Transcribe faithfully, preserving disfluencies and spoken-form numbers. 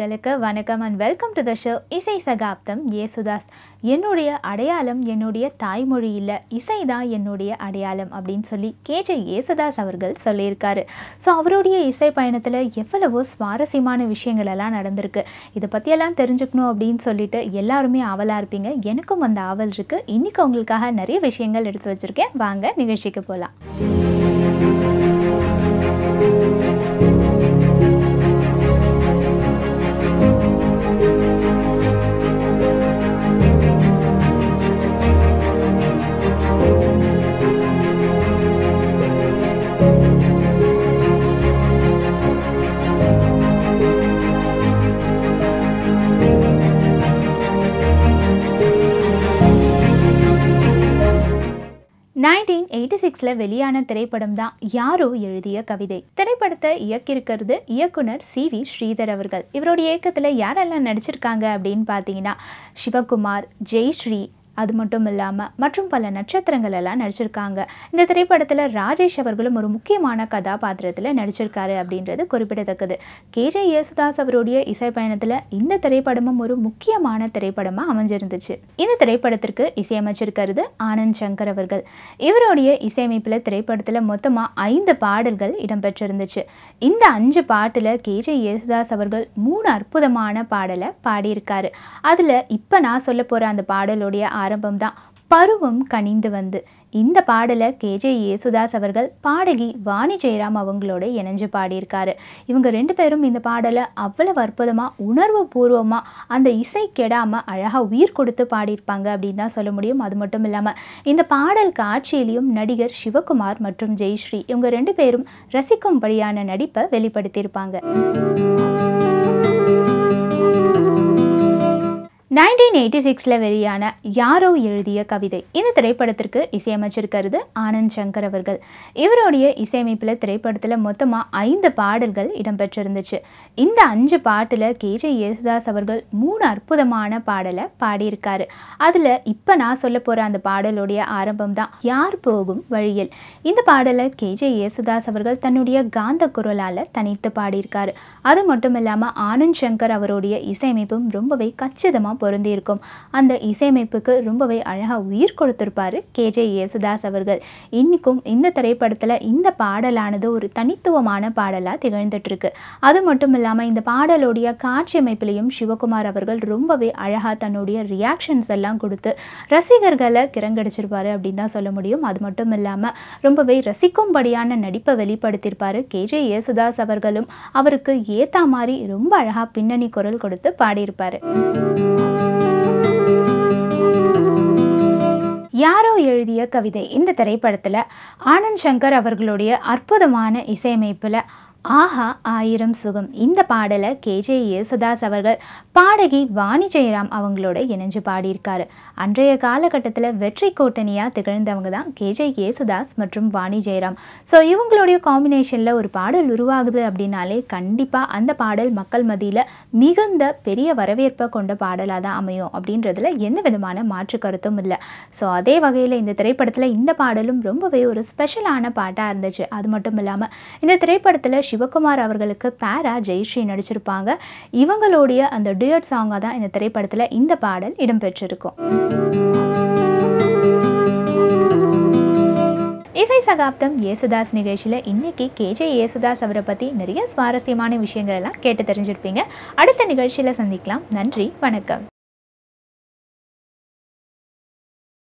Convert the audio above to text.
நேயர்களுக்கு வணக்கம் and welcome to the show இசை சகாப்தம் யேசுதாஸ். என்னுடைய அடையாளம் என்னுடைய தாய்மொழி இல்லை, இசை தான் என்னுடைய அடையாளம் அப்படின்னு சொல்லி கேஜே யேசுதாஸ் அவர்கள் சொல்லியிருக்காரு. ஸோ அவருடைய இசை பயணத்தில் எவ்வளவோ சுவாரஸ்யமான விஷயங்கள் எல்லாம் நடந்திருக்கு. இதை பற்றியெல்லாம் தெரிஞ்சுக்கணும் அப்படின்னு சொல்லிட்டு எல்லாருமே ஆவலாக இருப்பீங்க. எனக்கும் அந்த ஆவல் இருக்குது. இன்றைக்கி உங்களுக்காக நிறைய விஷயங்கள் எடுத்து வச்சுருக்கேன். வாங்க நிகழ்ச்சிக்கு போகலாம். நைன்டீன் எயிட்டி சிக்ஸில் வெளியான திரைப்படம் தான் யாரோ எழுதிய கவிதை. திரைப்படத்தை இயக்கியிருக்கிறது இயக்குனர் சி வி ஸ்ரீதர் அவர்கள். இவருடைய இயக்கத்தில் யாரெல்லாம் நடிச்சிருக்காங்க அப்படின்னு பார்த்தீங்கன்னா சிவகுமார், ஜெயஸ்ரீ, அது மட்டும் இல்லாமல் மற்றும் பல நட்சத்திரங்கள் எல்லாம் நடிச்சிருக்காங்க. இந்த திரைப்படத்தில் ராஜேஷ் அவர்களும் ஒரு முக்கியமான கதாபாத்திரத்தில் நடிச்சிருக்காரு அப்படின்றது குறிப்பிடத்தக்கது. கேஜே யேசுதாஸ் அவருடைய இசை பயணத்தில் இந்த திரைப்படமும் ஒரு முக்கியமான திரைப்படமாக அமைஞ்சிருந்துச்சு. இந்த திரைப்படத்திற்கு இசையமைச்சிருக்கிறது ஆனந்த் சங்கர் அவர்கள். இவருடைய இசையமைப்பில் திரைப்படத்தில் மொத்தமாக ஐந்து பாடல்கள் இடம்பெற்றிருந்துச்சு. இந்த அஞ்சு பாட்டில் கேஜே யேசுதாஸ் அவர்கள் மூணு அற்புதமான பாடலை பாடியிருக்காரு. அதில் இப்போ நான் சொல்ல போகிற அந்த பாடலுடைய ஆரம்பம் தான் பருவம் கனிந்து வந்து. இந்த பாடலை கேஜே யேசுதாஸ் அவர்கள் பாடகி வாணி ஜெயராம் அவங்களோட இணைஞ்சு பாடியிருக்காரு. இவங்க ரெண்டு பேரும் இந்த பாடலை அவ்வளவு அற்புதமாக உணர்வு பூர்வமாக அந்த இசை கெடாமல் அழகாக உயிர் கொடுத்து பாடியிருப்பாங்க அப்படின்னு தான் சொல்ல முடியும். அது மட்டும் இல்லாமல் இந்த பாடல் காட்சியிலையும் நடிகர் சிவகுமார் மற்றும் ஜெயஸ்ரீ இவங்க ரெண்டு பேரும் ரசிக்கும்படியான நடிப்பை வெளிப்படுத்தியிருப்பாங்க. நைன்டீன் எயிட்டி சிக்ஸில் வெளியான யாரோ எழுதிய கவிதை இந்த திரைப்படத்திற்கு இசையமைச்சிருக்கிறது ஆனந்த் சங்கர் அவர்கள். இவருடைய இசையமைப்பில் திரைப்படத்தில் மொத்தமாக ஐந்து பாடல்கள் இடம்பெற்றிருந்துச்சு. இந்த அஞ்சு பாட்டில் கேஜே யேசுதாஸ் அவர்கள் மூணு அற்புதமான பாடலை பாடியிருக்காரு. அதில் இப்போ நான் சொல்ல போகிற அந்த பாடலுடைய ஆரம்பம் தான் யார் போகும் வழியில். இந்த பாடலை கேஜே யேசுதாஸ் அவர்கள் தன்னுடைய காந்த குரலால் தனித்து பாடியிருக்காரு. அது மட்டும் இல்லாமல் ஆனந்த் சங்கர் அவருடைய இசையமைப்பும் ரொம்பவே கச்சிதமாக பொருந்தியிருக்கும். அந்த இசையமைப்புக்கு ரொம்பவே அழகாக உயிர் கொடுத்திருப்பாரு கேஜே யேசுதாஸ் அவர்கள். இன்னைக்கும் இந்த திரைப்படத்தில் இந்த பாடலானது ஒரு தனித்துவமான பாடலாக திகழ்ந்துட்டு இருக்கு. அது மட்டும் இல்லாமல் இந்த பாடலுடைய காட்சி அமைப்பிலையும் சிவகுமார் அவர்கள் ரொம்பவே அழகாக தன்னுடைய ரியாக்ஷன்ஸ் எல்லாம் கொடுத்து ரசிகர்களை கிறங்கடிச்சிருப்பாரு அப்படின்னு தான் சொல்ல முடியும். அது மட்டும் இல்லாமல் ரொம்பவே ரசிக்கும்படியான நடிப்பை வெளிப்படுத்தியிருப்பாரு கேஜே யேசுதாஸ் அவர்களும். அவருக்கு ஏத்தா மாதிரி ரொம்ப அழகாக பின்னணி குரல் கொடுத்து பாடியிருப்பாரு. யாரோ எழுதிய கவிதை இந்த திரைப்படத்தில் ஆனந்த் சங்கர் அவர்களுடைய அற்புதமான இசையமைப்பில் ஆஹா ஆயிரம் சுகம் இந்த பாடலை கேஜே யேசுதாஸ் அவர்கள் பாடகி வாணி ஜெயராம் அவங்களோட இணைஞ்சு பாடியிருக்காரு. அன்றைய காலகட்டத்தில் வெற்றி கூட்டணியாக திகழ்ந்தவங்க தான் கேஜே யேசுதாஸ் மற்றும் வாணி ஜெயராம். ஸோ இவங்களுடைய காம்பினேஷனில் ஒரு பாடல் உருவாகுது அப்படின்னாலே கண்டிப்பாக அந்த பாடல் மக்கள் மத்தியில் மிகுந்த பெரிய வரவேற்பை கொண்ட பாடலாக தான் அமையும் அப்படின்றதுல எந்த விதமான மாற்று கருத்தும் இல்லை. ஸோ அதே வகையில் இந்த திரைப்படத்தில் இந்த பாடலும் ரொம்பவே ஒரு ஸ்பெஷலான பாட்டாக இருந்துச்சு. அது மட்டும் இல்லாமல் இந்த திரைப்படத்தில் சிவகுமார் அவர்களுக்கு பேரா ஜெயஸ்ரீ நடிச்சிருப்பாங்க. இவங்களுடைய அந்த டியூட் சாங்காக தான் இந்த திரைப்படத்தில் இந்த பாடல் இடம்பெற்றிருக்கும். இசை சகாப்தம் யேசுதாஸ் நிகழ்ச்சியில் இன்னைக்கு கேஜே யேசுதாஸ் அவரை பற்றி நிறைய சுவாரஸ்யமான விஷயங்கள் எல்லாம் கேட்டு தெரிஞ்சிருப்பீங்க. அடுத்த நிகழ்ச்சியில் சந்திக்கலாம். நன்றி, வணக்கம்.